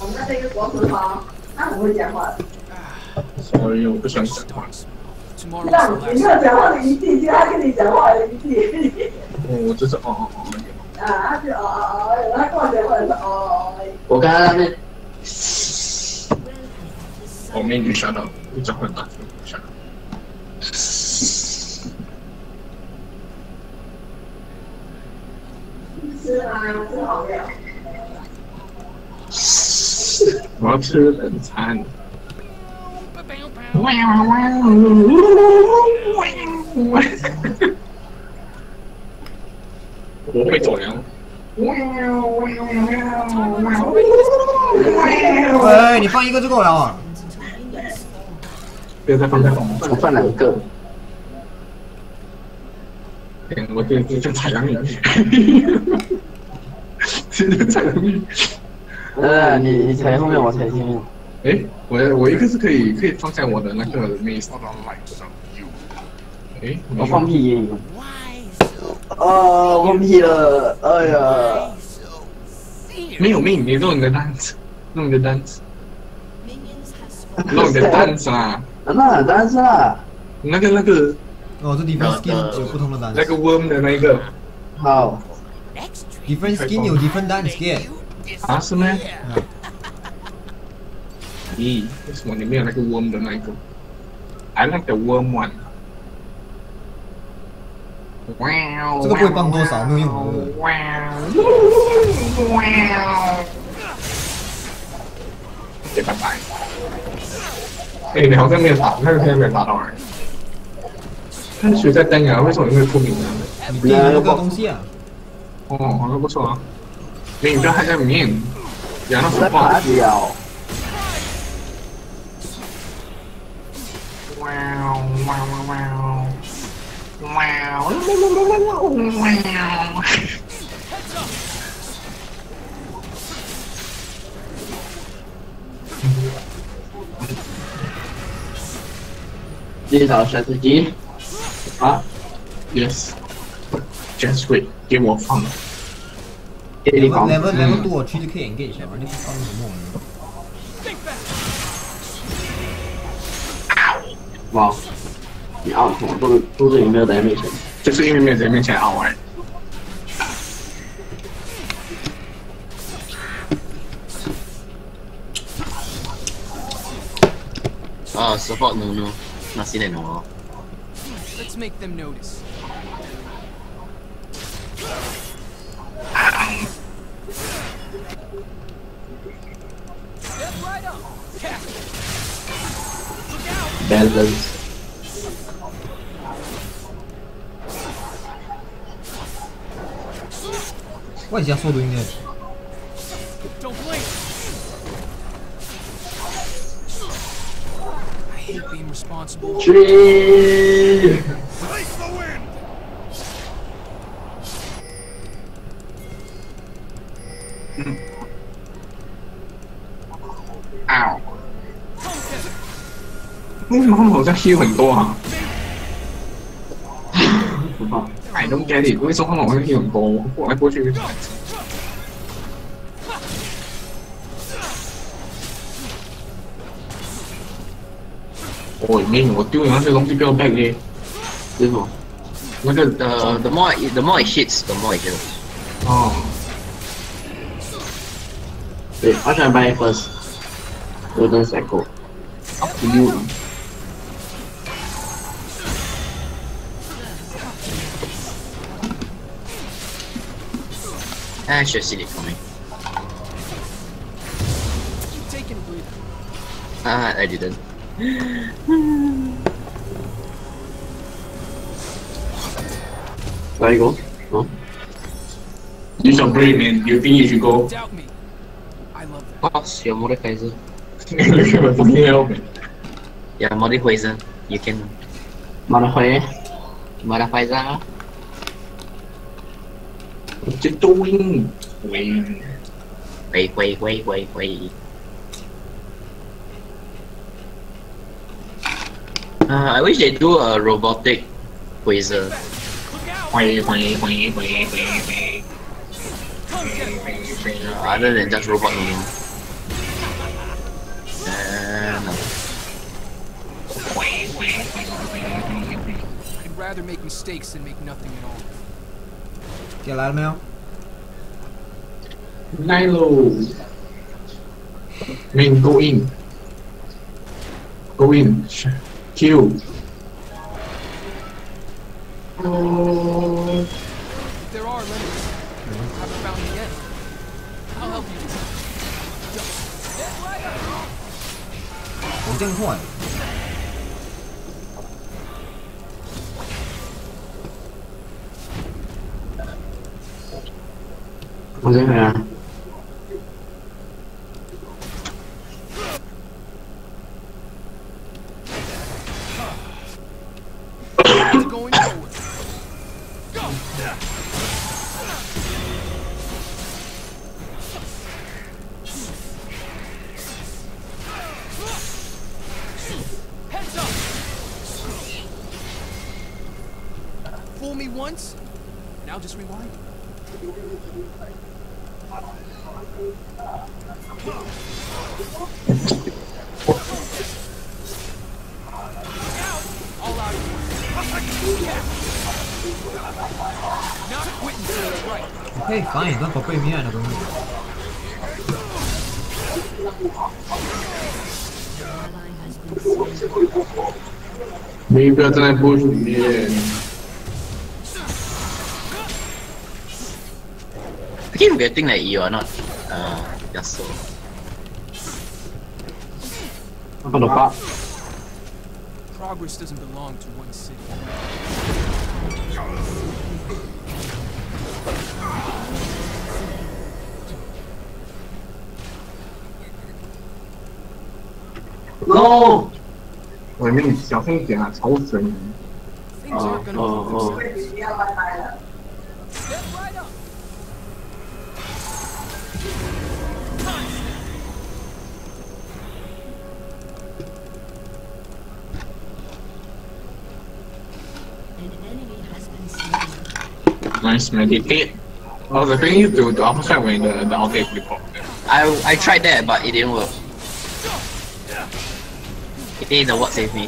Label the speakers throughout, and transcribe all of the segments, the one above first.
Speaker 1: 那是一个国词吗？他很会讲话的。
Speaker 2: 所以我不喜欢讲话。
Speaker 1: 你没有讲话的余地，就他跟你讲话的余地。
Speaker 2: 我就是
Speaker 1: 啊，他是他跟我讲话是
Speaker 3: 我刚刚那边，
Speaker 2: 我妹女想到，你讲话大声，想到。
Speaker 1: 吃啊，真好料。
Speaker 2: 我要吃冷餐。我会走凉。
Speaker 4: 喂，你放一个就够了啊！
Speaker 2: 不要再放太多，
Speaker 3: 我放2个。
Speaker 2: 我这采阳鱼，这采阳鱼。
Speaker 3: 你踩后面，我踩前面。
Speaker 2: 哎，我一个是可以放在我的那个 maze 上。哎，
Speaker 3: 我放屁！我放屁了！哎呀！
Speaker 2: 没有命，你弄你的单子，弄你的单子啦！
Speaker 3: 那单子啦！
Speaker 2: 那个。
Speaker 4: 哦，这 different skin 有不同的单。
Speaker 2: 那个 worm 的那个。
Speaker 3: 好。
Speaker 4: different skin 有 different dance game。
Speaker 2: 啊，是吗？咦，为什么你没有那个 worm 的那一个 ？I like the worm one。
Speaker 4: 这个不会帮多少，没有用的。
Speaker 2: 拜拜。哎，你好像没有打，那个天没有打到哎。看谁在登啊？为什么你会出名呢？
Speaker 4: 你第一个东西啊。
Speaker 2: 哦，好像不错啊。你不要还在里面，养到
Speaker 3: 在爬掉。介绍选择机啊
Speaker 2: ，Yes，just wait， 给我放。
Speaker 4: level 多去就可以 engage 了，你不放什么？
Speaker 3: 哇，你凹什么？肚子里没有在面前，
Speaker 2: 就是因为没有在面前凹哎。
Speaker 5: support no, masih ada no.
Speaker 6: Let's make them notice. Step right up. Look out.
Speaker 3: Balance.
Speaker 4: What is Yasuo doing there?
Speaker 6: Don't blink. I hate being responsible.
Speaker 3: Tree.
Speaker 6: Face the wind.
Speaker 2: Ow. 为什么他们好像 heal 很多啊？I don't get it， 为什么他们好像 heal 很多？过来过去。我没有，我丢你那些东西不要 back 嘞。
Speaker 3: 为什么？
Speaker 2: 那个
Speaker 5: the more it hits, the more it heals.
Speaker 2: 哦。
Speaker 3: 对 ，I try buy first. Golden Ekko.
Speaker 2: Up to you.
Speaker 5: I should have seen it coming.
Speaker 6: Keep taking a breather.
Speaker 5: I didn't.
Speaker 3: Where you go? No.
Speaker 2: Use your brain, man. You think you should go?
Speaker 6: Doubt me. I love that.
Speaker 5: Boss, you're Mordekaiser.
Speaker 2: You fucking help me.
Speaker 5: Yeah, Mordekaiser. You can.
Speaker 3: Motherfucker.
Speaker 5: Mordekaiser.
Speaker 2: What you doing? Wait.
Speaker 5: Wait. I wish they do a robotic Quasar. Other than just robot minion.
Speaker 6: I'd rather make mistakes than make nothing at all.
Speaker 4: 进来了没有？
Speaker 2: 来喽 Main go in. Go in. Kill. Oh.
Speaker 6: If there are limits, haven't found the end. I'll help you.
Speaker 4: 好正快。
Speaker 3: 我这边啊，
Speaker 6: It's going forward. Go. Heads up. Fool me once, now just rewind. All out of here. Not quitting till it's right.
Speaker 4: 可以反而跟宝贝面的东西。
Speaker 2: 每一个正在部署里面。
Speaker 5: I keep forgetting that you are not Yasuo.
Speaker 3: 我的爸，
Speaker 6: Progress doesn't belong to one city.
Speaker 2: No！ 我命小声一点啊，吵死你！
Speaker 6: Things aren't gonna move themselves.
Speaker 1: 不要拜拜了。
Speaker 6: Step right up.
Speaker 2: Nice meditate. Oh, the thing is to opposite when the outtake report.
Speaker 5: I tried that, but it didn't work. It ain't the what saved me.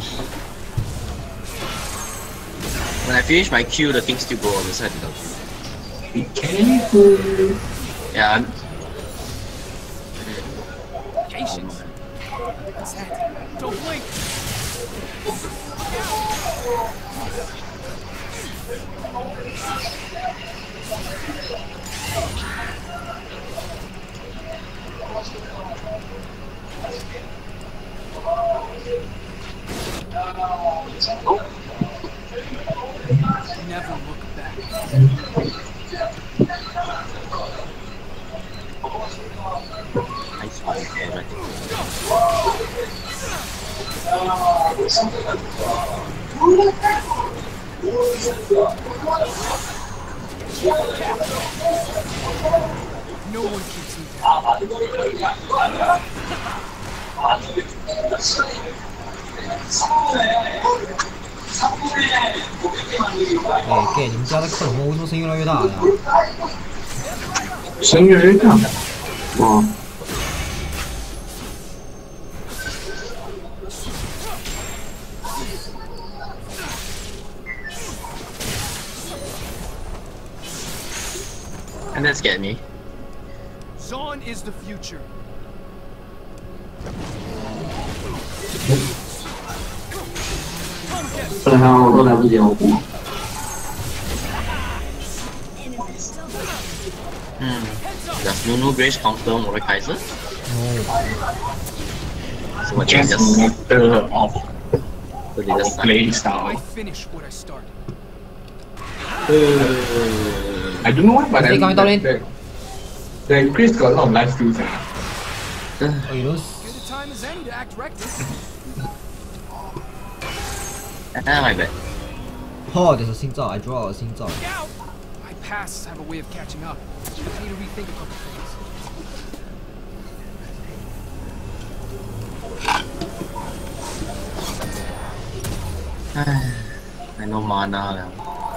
Speaker 5: When I finish my Q, the thing still go on the side of the
Speaker 2: Be careful.
Speaker 5: Yeah, I'm...
Speaker 6: Patience. What's that? Don't blink. Never look back.
Speaker 5: Nice one, alright.
Speaker 6: No one keeps me down.
Speaker 4: 哎，给你们家的克隆为什么声音越来越大呢？
Speaker 2: 声越来越大。
Speaker 3: 哦，
Speaker 5: And that scared me.
Speaker 6: Zaun is the future.
Speaker 3: 不然我都来不及我补。
Speaker 5: Does Nunu Grace counter Mordekaiser? So what
Speaker 2: Just
Speaker 5: just
Speaker 2: matter of
Speaker 5: so they just
Speaker 2: play
Speaker 6: I
Speaker 2: style.
Speaker 6: finish what I started.
Speaker 2: I don't know why, but
Speaker 4: Hey, coming down in.
Speaker 2: the Chris got a lot of life skills.
Speaker 4: Oh, you don't.
Speaker 6: Good a time as any to act reckless.
Speaker 5: my bad.
Speaker 4: Oh, there's a 心脏 I draw a 心脏
Speaker 6: Look out! My pasts have a way of catching up. I need to rethink a couple things.
Speaker 5: I know mana now.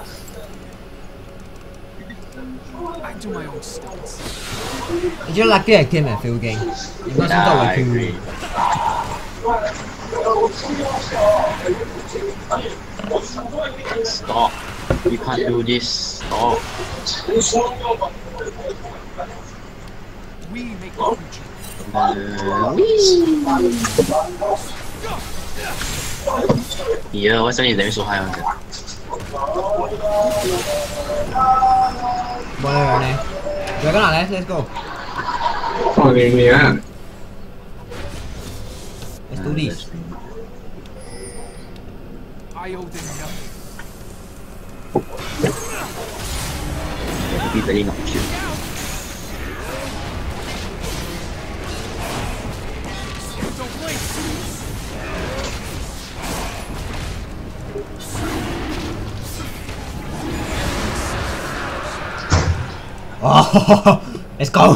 Speaker 6: I do my own stunts.
Speaker 4: 你覺得 lucky 係 game 係 feel game，而家先得
Speaker 5: Yeah,
Speaker 4: 為
Speaker 5: I agree.
Speaker 4: Q。
Speaker 5: Stop. You can't do this. Stop.
Speaker 6: We make the future.
Speaker 5: Yeah, why suddenly damage so high on that?
Speaker 4: Boleh rồi nè. Giờ cái nào đấy, let's go.
Speaker 2: Còn gì nữa?
Speaker 4: Let's do this.
Speaker 6: I owe them nothing.
Speaker 5: Be very not cute.
Speaker 6: Don't blink.
Speaker 4: Oh, let's go.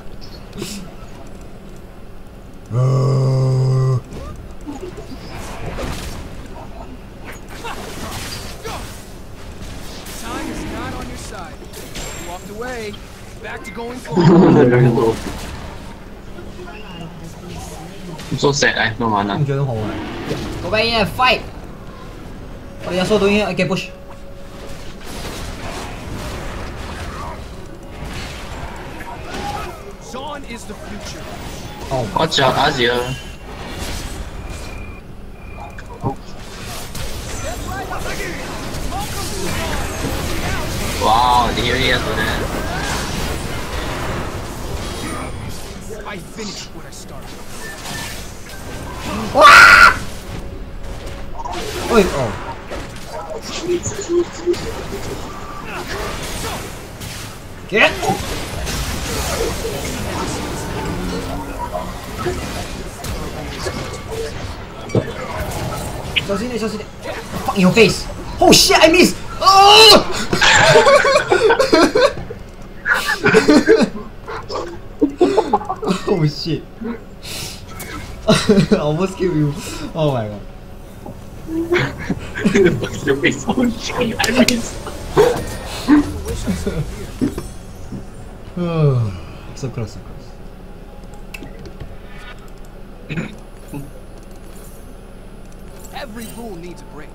Speaker 6: Time is not on your side. You walked away. Back to going forward.
Speaker 5: I'm so sad, I have no mana.
Speaker 4: 唔覺得好啊？Go back in and fight. 我哋有收到已經嘅 push。
Speaker 6: Zon is the future.
Speaker 4: Oh,
Speaker 5: Watch out, Azir. Wow, did you really have to do that?
Speaker 6: I finished what I started.
Speaker 4: ôi, oh. Get. Shut it. Fuck in your face. Oh shit, I missed. Oh! Oh shit. I almost killed you. Oh my god.
Speaker 5: Your face, oh shit, I missed.
Speaker 4: So close.
Speaker 6: Every rule needs a break.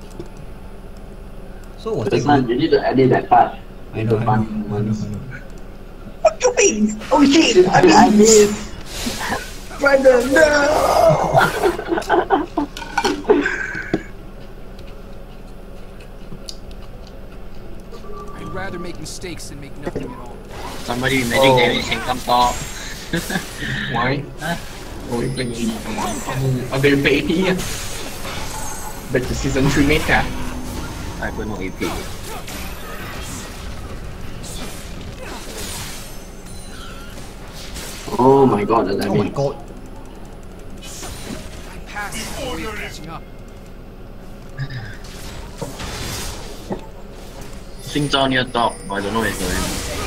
Speaker 4: So what's
Speaker 3: This
Speaker 4: that?
Speaker 3: one, you need to edit that part.
Speaker 4: I know.
Speaker 3: What you mean? Oh shit! I missed! Brandon, no!
Speaker 6: I'd rather make mistakes than make nothing at all.
Speaker 5: Somebody magic damage can come top.
Speaker 2: Why? Ôi, cái gì? Ở đây về thì Back to season 3 meta.
Speaker 5: I put no AP.
Speaker 3: Oh my god, that's
Speaker 4: Oh my god.
Speaker 6: I passed the way of catching up.
Speaker 5: Things on your top, but I don't know where it's going.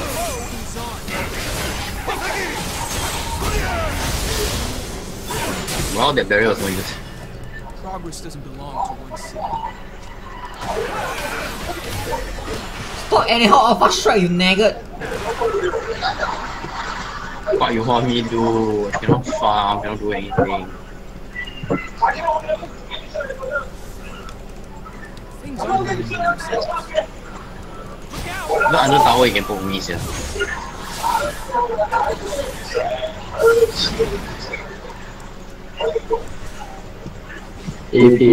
Speaker 5: Wow, that barrier was no use.
Speaker 6: Progress doesn't belong to one city.
Speaker 4: Stop anyhow alpha strike, you nugget.
Speaker 5: What you want me to do? I cannot farm, cannot do anything.
Speaker 6: Things are moving themselves.
Speaker 5: The under tower you can poke me, sir.
Speaker 3: AP.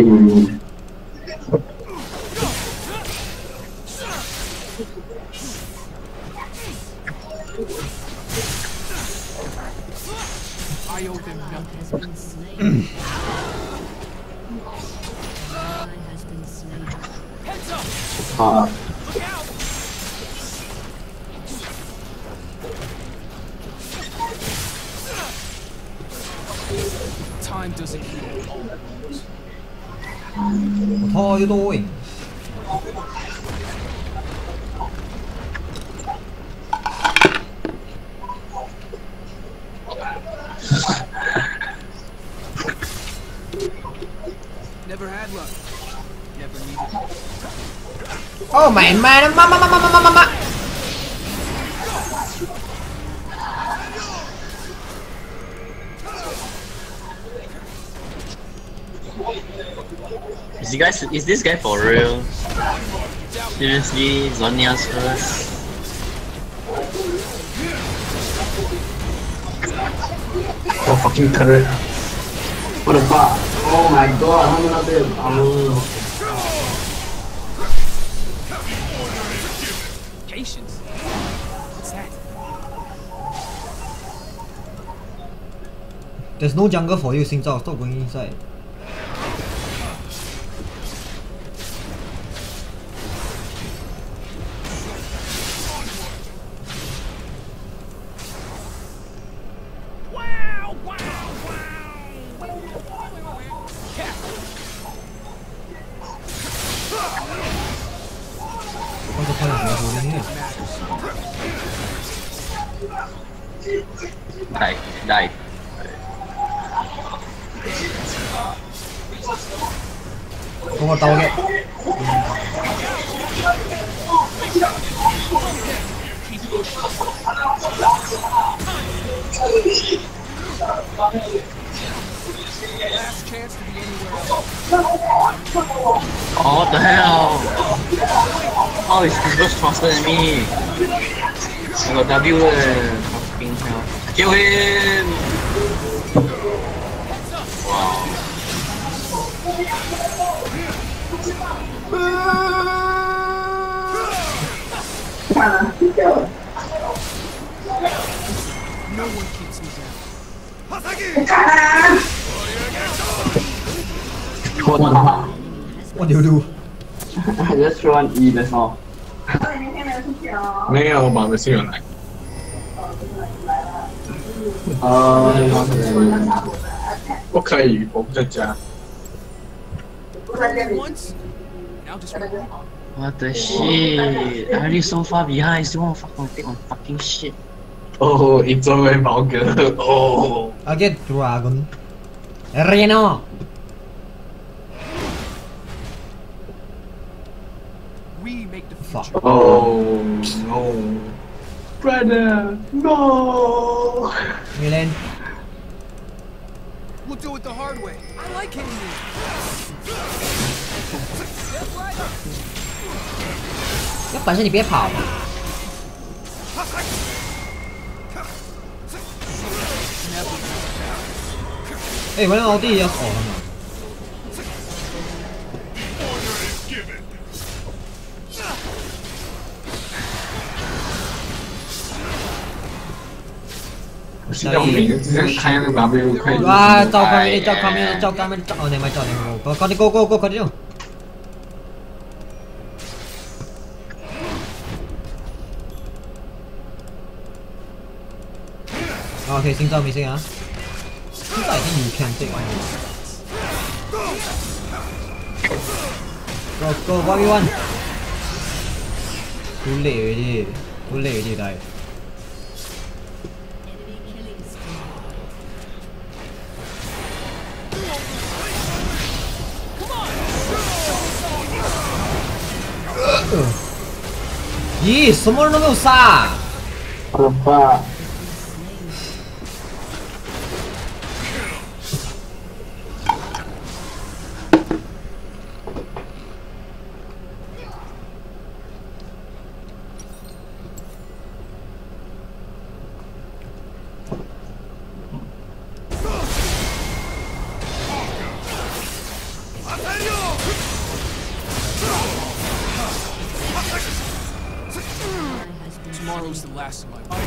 Speaker 6: I owe them nothing.
Speaker 7: Has been slain. Has been slain.
Speaker 6: Heads up!
Speaker 3: Ah.
Speaker 6: Look out! Time doesn't heal all wounds.
Speaker 4: What are you doing?
Speaker 6: Never had luck. Never needed it.
Speaker 4: Oh man, mama.
Speaker 5: Is this guy for real? Seriously, Zhonya's first.
Speaker 2: Oh fucking turret.
Speaker 3: What the fuck? Oh my god, how many of them? Oh.
Speaker 6: Patience. What's that?
Speaker 4: There's no jungle for you, Xing Zhao. Stop going inside. What's the point of holding here?
Speaker 5: Die.
Speaker 4: Có một tàu kìa.
Speaker 6: Last chance to be anywhere else.
Speaker 5: Oh, what the hell? Oh, this goes faster than me. I got W. Fucking hell. Kill him! Wow.
Speaker 6: No one keeps me down.
Speaker 4: What do you do?
Speaker 3: I just throw an E, that's all.
Speaker 2: 没有吧？没是有来。不可以，我不在家。
Speaker 6: Once. Now just remember.
Speaker 5: What the shit? I already so far behind. Still wanna fucking take on fucking shit.
Speaker 2: 哦，一周为毛哥哦。
Speaker 4: I get dragon. Reno.
Speaker 6: We make the
Speaker 4: Fuck.
Speaker 6: future.
Speaker 2: Oh no, brother, no.
Speaker 4: Milen.
Speaker 6: We'll do it the hard way. I like hitting you. Step right up.
Speaker 4: 那本身你别跑。哎，我那老弟要死了嘛！
Speaker 2: 现在我每个之前开那个 W 可以。
Speaker 4: 啊，照看没？照看没？照看没？照哦，你咪照你我，快啲 go go go 快啲用。OK， 先照未先啊？现在已經要 can 的。Go go 1v1。好叻啲，好叻啲，但係。 咦，什么人都没有杀！
Speaker 3: What the fuck?
Speaker 6: Tomorrow's the last of my life.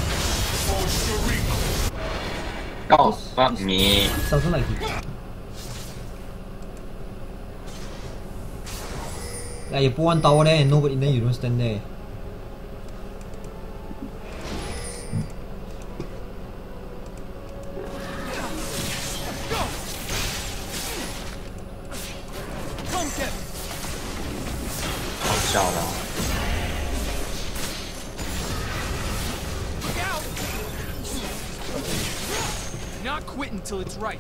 Speaker 5: Oh, fuck me.
Speaker 4: Something like this. Like you put one tower there and nobody, then you don't stand there.
Speaker 6: Come get me.
Speaker 5: 好笑了。
Speaker 6: Look out. Not quitting till it's right.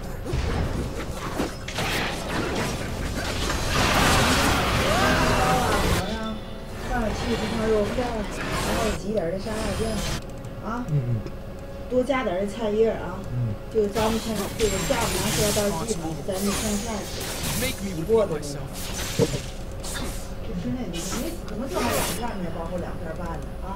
Speaker 8: 上来去这块肉片，然后挤点的沙拉酱，啊，多加点的菜叶啊，就咱们看这个下午拿出来到季嘛，咱们上菜吃。
Speaker 6: Make me
Speaker 8: 过
Speaker 6: repeat
Speaker 8: 的那个，
Speaker 6: myself.
Speaker 8: 就是那你可能就还2片面包或2片半呢啊。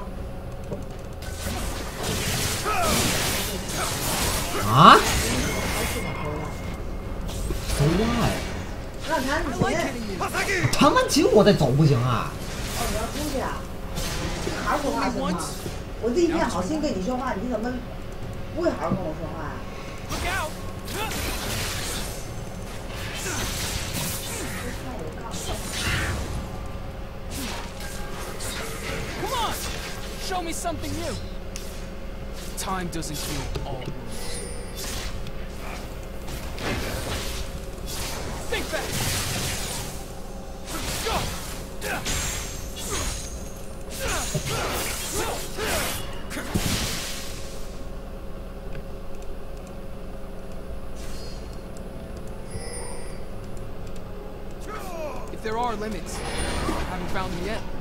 Speaker 4: 啊？
Speaker 8: 还是往回来。
Speaker 4: Why？
Speaker 8: 让弹你琴，
Speaker 4: 弹完琴我再走不行啊？
Speaker 8: 哦，你要出去啊？好好说话行吗？我这一片好心跟你说话，你怎么不会好好跟我说话呀、
Speaker 6: Look out! Come on! Show me something new. Time doesn't heal all wounds. Think back. Go. If there are limits, I haven't found them yet.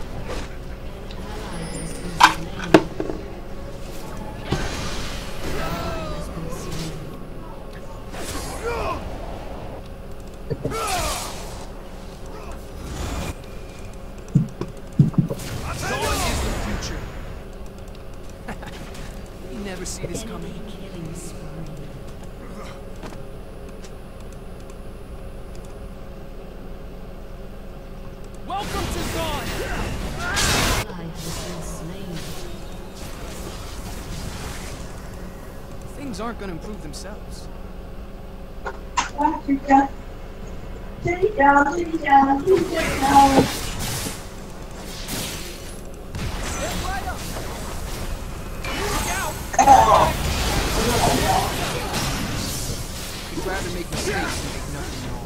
Speaker 6: Dawn is the future. You never see this coming.
Speaker 7: Killing spree.
Speaker 6: Welcome to Dawn.
Speaker 7: Ally has been slain.
Speaker 6: Things aren't gonna improve themselves.
Speaker 1: 哇，睡觉，睡觉，睡觉，睡觉。
Speaker 6: Get right up. Look out. You'd rather make mistakes than make nothing wrong.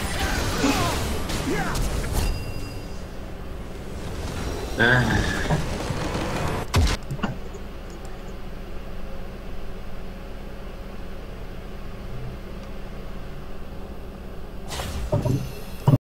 Speaker 5: 哎。